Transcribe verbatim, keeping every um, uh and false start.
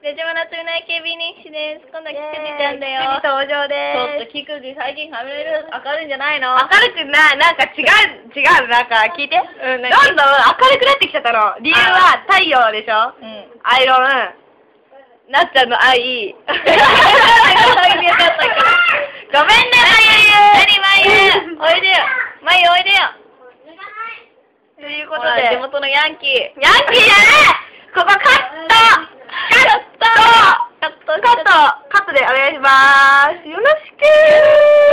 平島夏美の エーケービー 日誌です。今度はキクジちゃんだよ。 登場でちょっとキクジ最近髪の色明るいんじゃないの？ 明るくない、なんか違う、違う、なんか聞いて。 うん、 どんどん明るくなってきちゃったの。理由は太陽でしょ。 うん。 アイロン、なっちゃんの愛。ごめんね、 まゆゆ。何まゆ。おいでよ。まゆおいでよ。 ということで、 地元のヤンキー。 ヤンキーじゃねえ。ここカット。カット。カット。カット。カットでお願いします。よろしくー。